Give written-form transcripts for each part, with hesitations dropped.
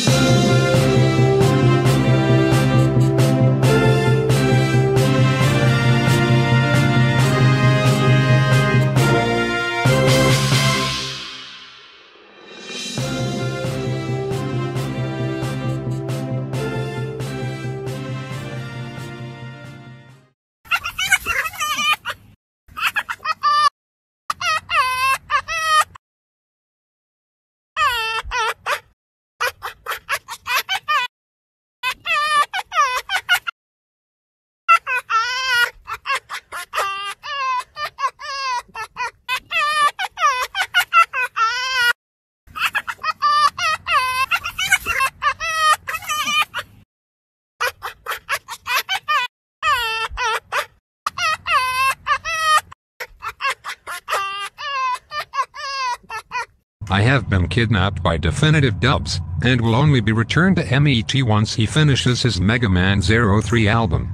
I have been kidnapped by Definitive Dubs, and will only be returned to MET once he finishes his Mega Man 03 album.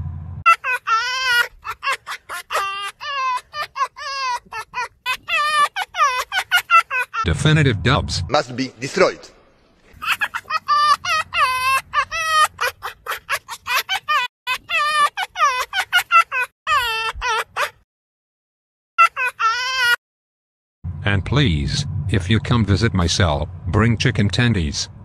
Definitive Dubs must be destroyed. And please, if you come visit my cell, bring chicken tendies.